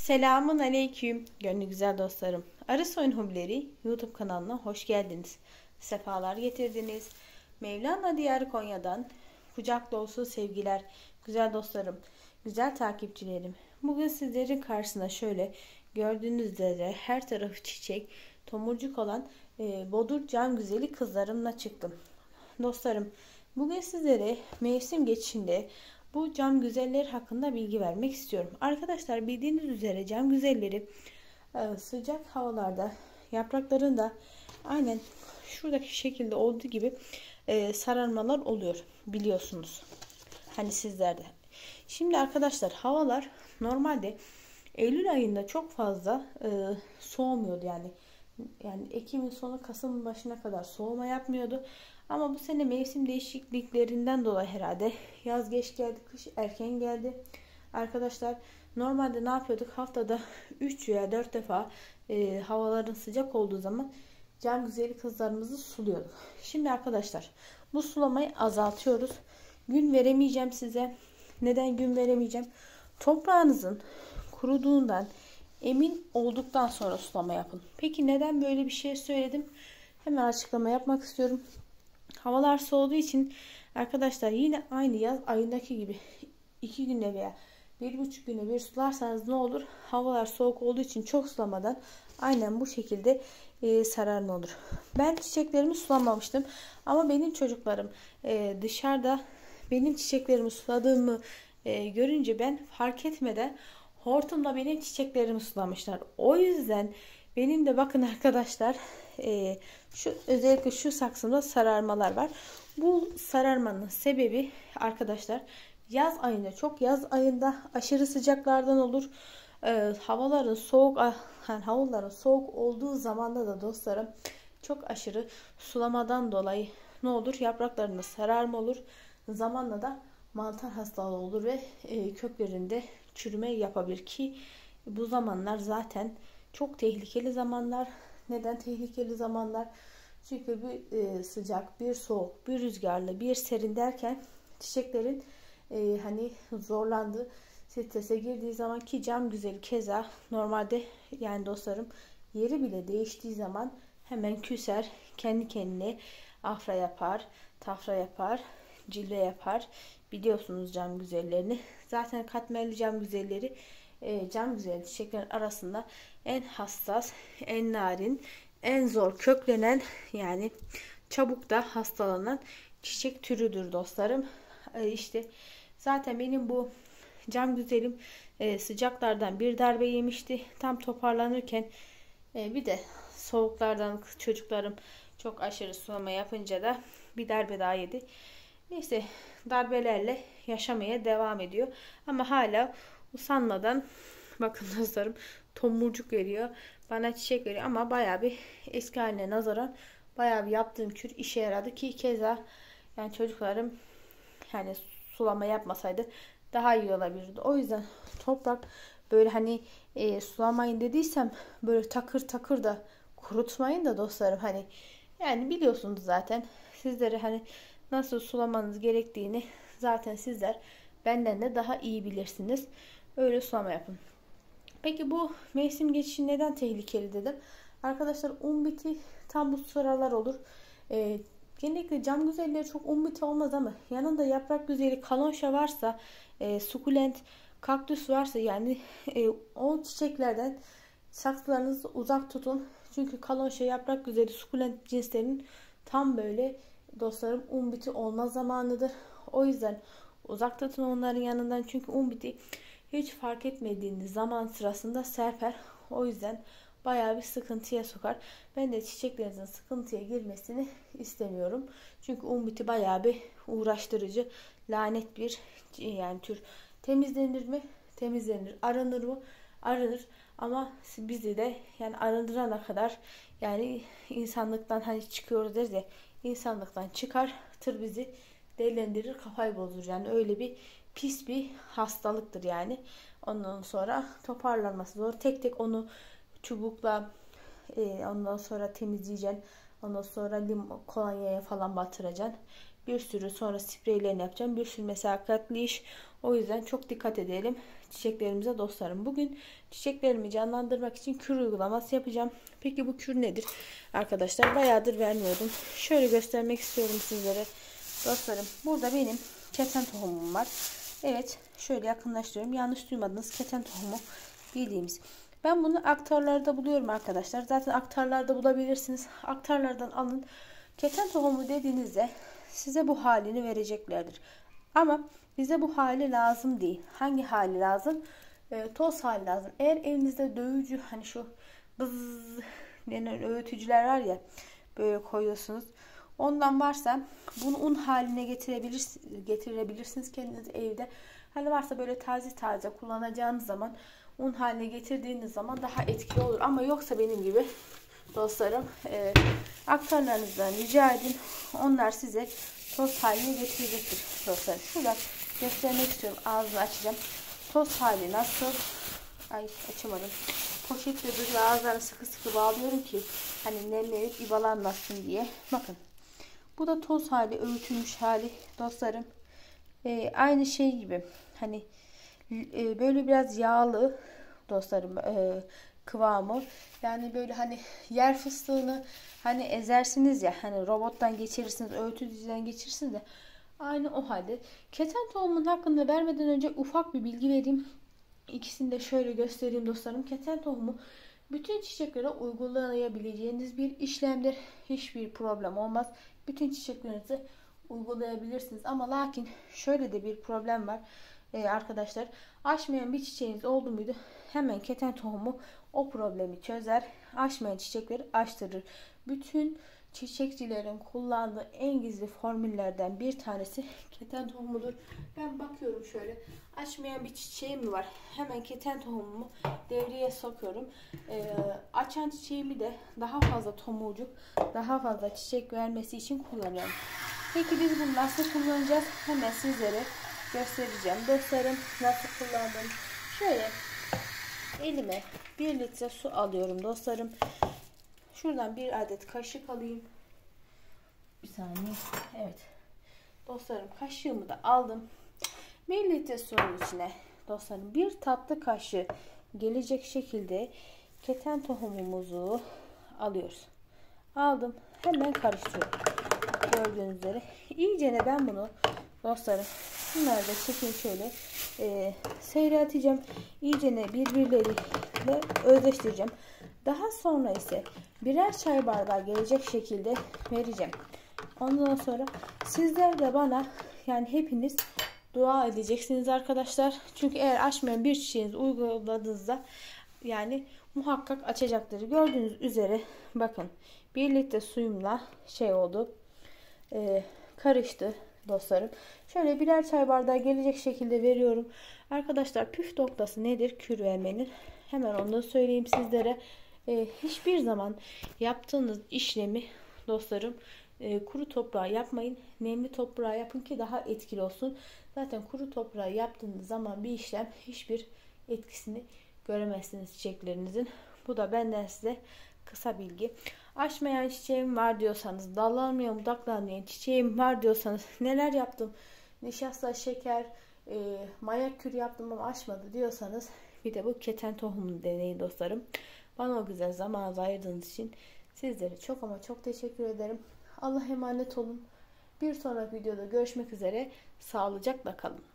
Selamun aleyküm gönlü güzel dostlarım. Arı Oyun Hobileri YouTube kanalına hoş geldiniz. Sefalar getirdiniz. Mevlana Diyarı Konya'dan kucak dolusu sevgiler güzel dostlarım, güzel takipçilerim. Bugün sizlerin karşısına şöyle gördüğünüz üzere her tarafı çiçek, tomurcuk olan bodur can güzeli kızlarımla çıktım. Dostlarım, bugün sizlere mevsim geçişinde bu cam güzeller hakkında bilgi vermek istiyorum. Arkadaşlar, bildiğiniz üzere cam güzelleri sıcak havalarda yapraklarında aynen şuradaki şekilde olduğu gibi sararmalar oluyor, biliyorsunuz. Hani sizlerde. Şimdi arkadaşlar, havalar normalde Eylül ayında çok fazla soğumuyordu yani Ekim'in sonu Kasım'ın başına kadar soğuma yapmıyordu. Ama bu sene mevsim değişikliklerinden dolayı herhalde yaz geç geldi, kış erken geldi. Arkadaşlar, normalde ne yapıyorduk? Haftada 3 veya 4 defa havaların sıcak olduğu zaman can güzeli kızlarımızı suluyorduk. Şimdi arkadaşlar, bu sulamayı azaltıyoruz. Gün veremeyeceğim size. Neden gün veremeyeceğim? Toprağınızın kuruduğundan emin olduktan sonra sulama yapın. Peki neden böyle bir şey söyledim? Hemen açıklama yapmak istiyorum. Havalar soğuduğu için arkadaşlar, yine aynı yaz ayındaki gibi 2 günde veya 1,5 güne bir sularsanız ne olur? Havalar soğuk olduğu için çok sulamadan aynen bu şekilde sararma olur. Ben çiçeklerimi sulamamıştım ama benim çocuklarım dışarıda benim çiçeklerimi suladığımı görünce ben fark etmeden hortumla benim çiçeklerimi sulamışlar. O yüzden benim de bakın arkadaşlar, özellikle şu saksımda sararmalar var. Bu sararmanın sebebi arkadaşlar, yaz ayında aşırı sıcaklardan olur. Havaların soğuk olduğu zamanda da dostlarım, çok aşırı sulamadan dolayı ne olur? Yapraklarında sararma olur. Zamanla da mantar hastalığı olur ve köklerinde çürüme yapabilir ki bu zamanlar zaten çok tehlikeli zamanlar. Neden tehlikeli zamanlar? Çünkü bir sıcak, bir soğuk, bir rüzgarlı, bir serin derken çiçeklerin hani zorlandığı, strese girdiği zaman ki cam güzeli keza normalde yani dostlarım, yeri bile değiştiği zaman hemen küser, kendi kendine afra yapar, tafra yapar, cilve yapar. Biliyorsunuz cam güzellerini. Zaten katmerli cam güzelleri cam güzeli çiçeklerin arasında en hassas, en narin, en zor köklenen, yani çabuk da hastalanan çiçek türüdür dostlarım. İşte zaten benim bu cam güzelim sıcaklardan bir darbe yemişti. Tam toparlanırken bir de soğuklardan çocuklarım çok aşırı sulama yapınca da bir darbe daha yedi. Neyse, darbelerle yaşamaya devam ediyor. Ama hala usanmadan bakın dostlarım, tomurcuk veriyor. Bana çiçek veriyor ama bayağı bir eski haline nazaran bayağı bir yaptığım kür işe yaradı ki keza yani çocuklarım yani sulama yapmasaydı daha iyi olabilirdi. O yüzden toprak böyle hani sulamayın dediysem böyle takır takır da kurutmayın da dostlarım, hani yani biliyorsunuz zaten, sizlere hani nasıl sulamanız gerektiğini zaten sizler benden de daha iyi bilirsiniz. Öyle sulama yapın. Peki bu mevsim geçişi neden tehlikeli dedim. Arkadaşlar, un biti tam bu sıralar olur. Genellikle cam güzelleri çok un biti olmaz ama yanında yaprak güzeli kalonşa varsa, sukulent, kaktüs varsa yani o çiçeklerden saksılarınızı uzak tutun. Çünkü kalonşa, yaprak güzeli, sukulent cinslerinin tam böyle dostlarım un biti olma zamanıdır. O yüzden uzak tutun onların yanından. Çünkü un biti hiç fark etmediğiniz zaman sırasında serper. O yüzden bayağı bir sıkıntıya sokar. Ben de çiçeklerinizin sıkıntıya girmesini istemiyorum. Çünkü un biti bayağı bir uğraştırıcı, lanet bir yani tür. Temizlenir mi? Temizlenir. Aranır mı? Aranır. Ama bizi de yani arındırana kadar, yani insanlıktan hani çıkıyoruz deriz ya, insanlıktan çıkartır bizi, delilendirir, kafayı bozdur. Yani öyle bir pis bir hastalıktır yani. Ondan sonra toparlanması zor. Tek tek onu çubukla ondan sonra temizleyeceksin. Ondan sonra kolonyaya falan batıracaksın. Bir sürü sonra spreylerini yapacağım. Bir sürü meşakkatli iş. O yüzden çok dikkat edelim. çiçeklerimize dostlarım. Bugün çiçeklerimi canlandırmak için kür uygulaması yapacağım. Peki bu kür nedir? Arkadaşlar bayağıdır vermiyordum. Şöyle göstermek istiyorum sizlere. Dostlarım burada benim keten tohumum var. Evet şöyle yakınlaştırıyorum. Yanlış duymadınız, keten tohumu bildiğimiz. Ben bunu aktarlarda buluyorum arkadaşlar. Zaten aktarlarda bulabilirsiniz. Aktarlardan alın. Keten tohumu dediğinizde size bu halini vereceklerdir. Ama bize bu hali lazım değil. Hangi hali lazım? Toz hali lazım. Eğer evinizde dövücü, hani şu bız denen öğütücüler var ya, böyle koyuyorsunuz. Ondan varsa bunu un haline getirebilirsiniz kendiniz evde. Hani varsa böyle taze taze kullanacağınız zaman un haline getirdiğiniz zaman daha etkili olur. Ama yoksa benim gibi dostlarım aktarlarınızdan rica edin. Onlar size toz haline getirecektir dostlar. Şurada göstermek istiyorum. Ağzını açacağım. Toz hali nasıl? Ay açamadım. Poşetle duruyor. Ağızlarını sıkı sıkı bağlıyorum ki hani nemlenip ibalanmasın diye. Bakın. Bu da toz hali, öğütülmüş hali dostlarım. Aynı şey gibi. Hani böyle biraz yağlı dostlarım kıvamı. Yani böyle hani yer fıstığını hani ezersiniz ya, hani robottan geçirirsiniz, öğütücüden geçirirsiniz de aynı o halde. Keten tohumunun hakkında vermeden önce ufak bir bilgi vereyim. İkisini de şöyle göstereyim dostlarım. Keten tohumu bütün çiçeklere uygulayabileceğiniz bir işlemdir. Hiçbir problem olmaz. Bütün çiçeklerinizi uygulayabilirsiniz. Ama lakin şöyle de bir problem var. Arkadaşlar, açmayan bir çiçeğiniz oldu muydu? Hemen keten tohumu o problemi çözer. Açmayan çiçekleri açtırır. Bütün çiçekçilerin kullandığı en gizli formüllerden bir tanesi keten tohumudur. Ben bakıyorum şöyle, açmayan bir çiçeğim mi var? Hemen keten tohumumu devreye sokuyorum. Açan çiçeğimi de daha fazla tomurcuk, daha fazla çiçek vermesi için kullanıyorum. Peki biz bunu nasıl kullanacağız? Hemen sizlere göstereceğim. Dostlarım, nasıl kullandım? Şöyle elime 1 litre su alıyorum dostlarım. Şuradan bir adet kaşık alayım. Bir saniye. Evet. Dostlarım, kaşığımı da aldım. 1 litre suyun içine dostlarım 1 tatlı kaşığı gelecek şekilde keten tohumumuzu alıyoruz. Aldım. Hemen karıştırıyorum. Gördüğünüz üzere. İyicene ben bunu dostlarım, bunları da çekeyim şöyle. Seyrelteceğim. İyicene birbirleriyle özleştireceğim. Daha sonra ise birer çay bardağı gelecek şekilde vereceğim. Ondan sonra sizler de bana, yani hepiniz dua edeceksiniz arkadaşlar. Çünkü eğer açmayan bir çiçeğinizi uyguladığınızda yani muhakkak açacaktır. Gördüğünüz üzere bakın 1 litre suyumla şey oldu. Karıştı dostlarım. Şöyle birer çay bardağı gelecek şekilde veriyorum. Arkadaşlar, püf noktası nedir kür vermenin? Hemen onu da söyleyeyim sizlere. Hiçbir zaman yaptığınız işlemi dostlarım kuru toprağa yapmayın. Nemli toprağa yapın ki daha etkili olsun. Zaten kuru toprağa yaptığınız zaman bir işlem hiçbir etkisini göremezsiniz çiçeklerinizin. Bu da benden size kısa bilgi. Açmayan çiçeğim var diyorsanız, dallanmayan, budaklanmayan çiçeğim var diyorsanız, neler yaptım? Nişasta, şeker, maya kür yaptım ama açmadı diyorsanız, bir de bu keten tohumunu deneyin dostlarım. Bana o güzel zamanı ayırdığınız için sizlere çok ama çok teşekkür ederim. Allah'a emanet olun. Bir sonraki videoda görüşmek üzere. Sağlıcakla kalın.